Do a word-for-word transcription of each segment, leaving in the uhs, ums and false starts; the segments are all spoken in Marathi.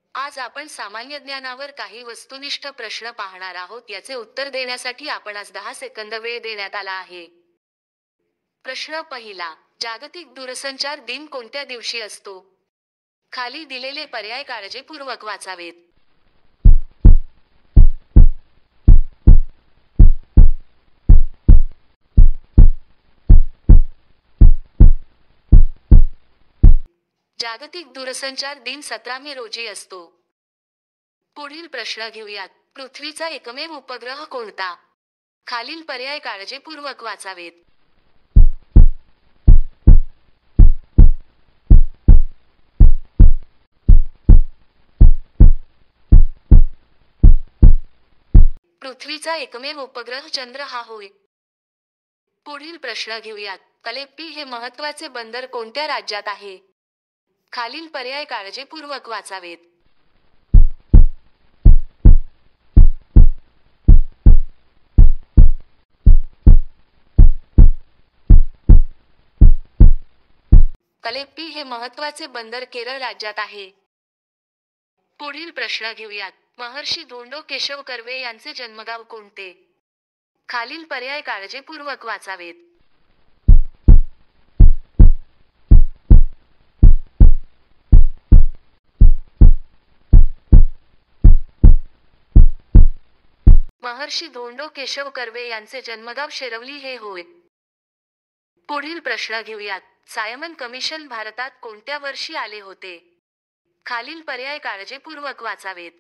आज आपण सामान्य ज्ञानावर काही वस्तुनिष्ठ प्रश्न पाहणार आहोत. याचे उत्तर देण्यासाठी आपणास दहा सेकंद वेळ देण्यात आला आहे. प्रश्न पहिला. जागतिक दूरसंचार दिन कोणत्या दिवशी असतो? खाली दिलेले पर्याय काळजीपूर्वक वाचावेत. जागतिक दूरसंचार दिन सतरा मे रोजी असतो. पुढील प्रश्न घेऊयात. पृथ्वीचा एकमेव उपग्रह कोणता? खालील पर्याय काळजीपूर्वक वाचावेत. पृथ्वीचा एकमेव उपग्रह चंद्र हा होय. पुढील प्रश्न घेऊयात. अलेप्पी हे महत्त्वाचे बंदर कोणत्या राज्यात आहे? खालील पर्याय काळजीपूर्वक वाचावेत. अलेप्पी हे महत्त्वाचे बंदर केरळ राज्यात आहे. पुढील प्रश्न घेऊयात. महर्षी धोंडो केशव कर्वे यांचे जन्मगाव कोणते? खालील पर्याय काळजीपूर्वक वाचावेत. महर्षी धोंडो केशव कर्वे यांचे जन्मगाव शिरवली हे होय. पुढील प्रश्न घेऊयात. सायमन कमिशन भारतात कोणत्या वर्षी आले होते? खालील पर्याय काळजीपूर्वक वाचावेत.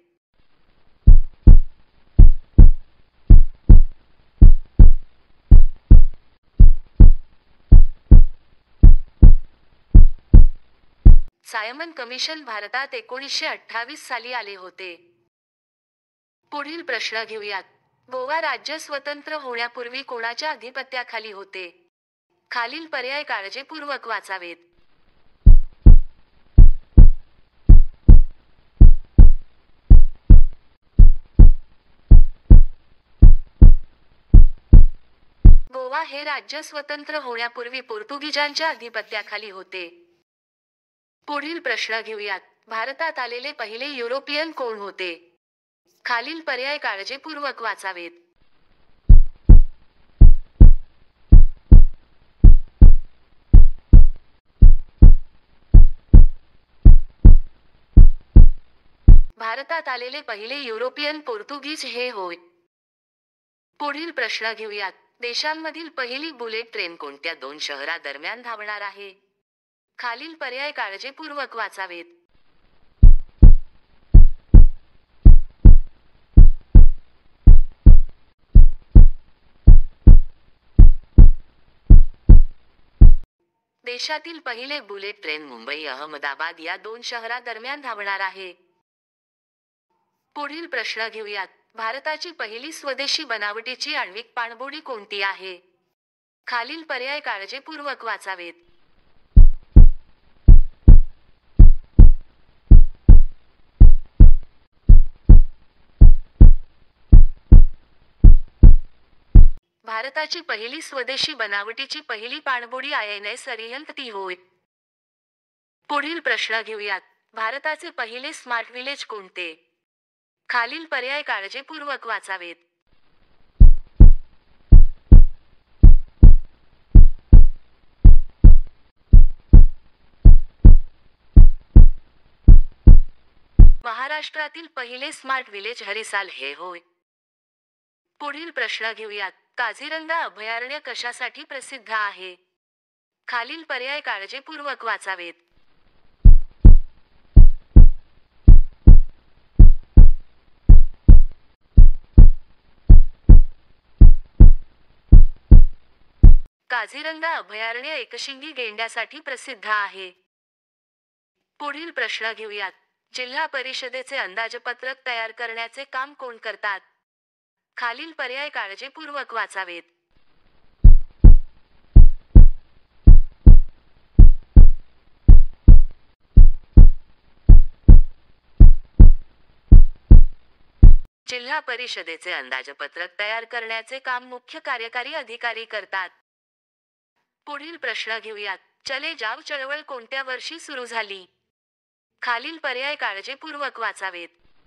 सायमन कमिशन भारतात एकोणीसशे अठ्ठावीस साली आले होते. पुढील प्रश्न घेऊयात. गोवा राज्य स्वतंत्र होण्यापूर्वी कोणाच्या अधिपत्याखाली होते? खालील पर्याय काळजीपूर्वक वाचावेत. गोवा हे राज्य स्वतंत्र होण्यापूर्वी पोर्तुगीजांच्या अधिपत्याखाली होते. पुढील प्रश्न घेऊयात. भारतात आलेले पहिले युरोपियन कोण होते? खालील पर्याय काळजीपूर्वक वाचावेत. भारतात आलेले पहिले युरोपियन पोर्तुगीज हे होय. पुढील प्रश्न घेऊयात. देशांमधील पहिली बुलेट ट्रेन कोणत्या दोन शहरादरम्यान धावणार आहे? खालील पर्याय काळजीपूर्वक वाचावेत. देशातील पहिले बुलेट ट्रेन मुंबई अहमदाबाद या दोन शहरादरम्यान धावणार आहे. पुढील प्रश्न घेऊयात. भारताची पहिली स्वदेशी बनावटीची आण्विक पाणबुडी कोणती आहे? खालील पर्याय काळजीपूर्वक वाचावेत. भारताची पहिली स्वदेशी बनावटीची पहिली पाणबुडी आय एन एस अरिहंत ती होय. पुढील प्रश्न घेऊयात. भारताचे पहिले स्मार्ट विलेज कोणते? खालील पर्याय काळजीपूर्वक वाचावेत. महाराष्ट्रातील पहिले स्मार्ट विलेज हरिसाल हे होय. पुढील प्रश्न घेऊयात. काझीरंगा अभयारण्य कशासाठी प्रसिद्ध आहे? खालील पर्याय काळजीपूर्वक वाचावेत. काझीरंगा अभयारण्य एकशिंगी गेंड्यासाठी प्रसिद्ध आहे. पुढील प्रश्न घेऊयात. जिल्हा परिषदेचे अंदाजपत्रक तयार करण्याचे काम कोण करतात? खालील पर्याय काळजीपूर्वक वाचावेत. जिल्हा परिषदेचे अंदाजपत्रक तयार करण्याचे काम मुख्य कार्यकारी अधिकारी करतात. पुढील प्रश्न घेऊयात. चले जाव चळवळ कोणत्या वर्षी सुरू झाली? खालील पर्याय काळजीपूर्वक वाचावेत.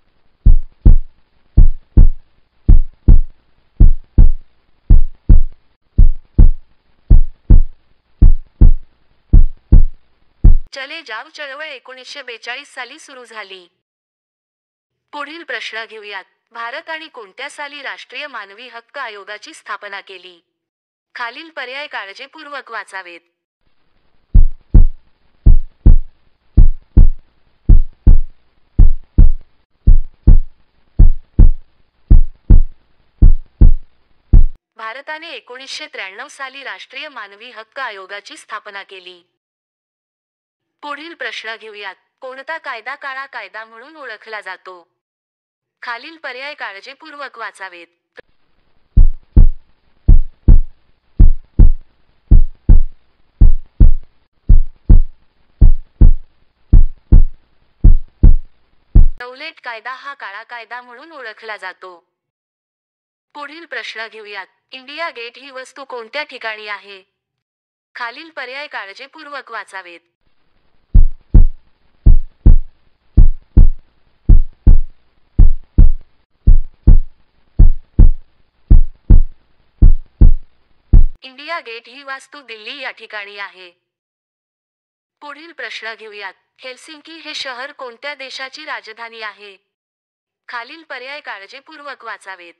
चले जाव चळवळ एकोणीसशे बेचाळीस साली सुरू झाली. पुढील प्रश्न घेऊयात. भारत आणि कोणत्या साली राष्ट्रीय मानवी हक्क आयोगाची स्थापना केली? खालील पर्याय काळजीपूर्वक वाचावेत. भारताने एकोणीसशे त्र्याण्णव साली राष्ट्रीय मानवी हक्क आयोगाची स्थापना केली. पुढील प्रश्न घेऊयात. कोणता कायदा काळा कायदा म्हणून ओळखला जातो? खालील पर्याय काळजीपूर्वक वाचावेत. रौलेट कायदा हा काळा कायदा म्हणून ओळखला जातो. पुढील प्रश्न घेऊयात. इंडिया गेट ही वस्तू कोणत्या ठिकाणी आहे? खालील पर्याय काळजीपूर्वक वाचावेत. इंडिया गेट ही वास्तू दिल्ली या ठिकाणी आहे. पुढील प्रश्न घेऊयात. हेल्सिंकी हे शहर कोणत्या देशाची राजधानी आहे? खालील पर्याय काळजीपूर्वक वाचावेत.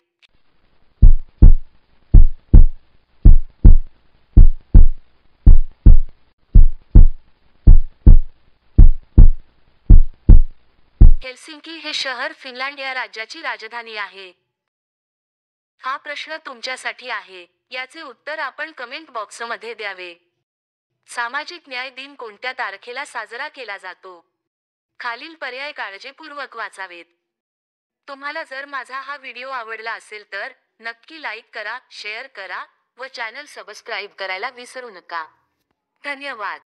हेल्सिंकी हे शहर फिनलँड या राज्याची राजधानी आहे. हा प्रश्न तुमच्यासाठी आहे. याचे उत्तर आपण कमेंट बॉक्समध्ये द्यावे. सामाजिक न्याय दिन कोणत्या तारखेला साजरा केला जातो? खालील पर्याय काळजीपूर्वक वाचावेत. तुम्हाला जर माझा हा व्हिडिओ आवडला असेल तर नक्की लाईक करा, शेअर करा व चॅनल सबस्क्राईब करायला विसरू नका. धन्यवाद.